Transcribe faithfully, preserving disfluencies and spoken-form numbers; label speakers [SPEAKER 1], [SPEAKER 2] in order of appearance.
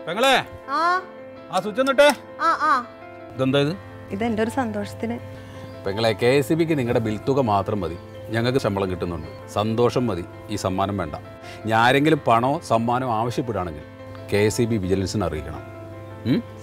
[SPEAKER 1] പെങ്ങളെ ആ സ്വിച്ച് എന്നിട്ടേ ഇതെന്താ ഇത്?
[SPEAKER 2] ഇതെന്റെ ഒരു സന്തോഷത്തിന്.
[SPEAKER 1] പെങ്ങളെ, കെ എസ് ഇ ബിക്ക് നിങ്ങളുടെ ബിൽ തുക മാത്രം മതി. ഞങ്ങൾക്ക് ശമ്പളം കിട്ടുന്നുണ്ട്. സന്തോഷം മതി, ഈ സമ്മാനം വേണ്ട. ഞാൻ ആരെങ്കിലും പണമോ സമ്മാനമോ ആവശ്യപ്പെടുകയാണെങ്കിൽ കെ എസ് ഇ ബി വിജിലൻസിനെ അറിയിക്കണം.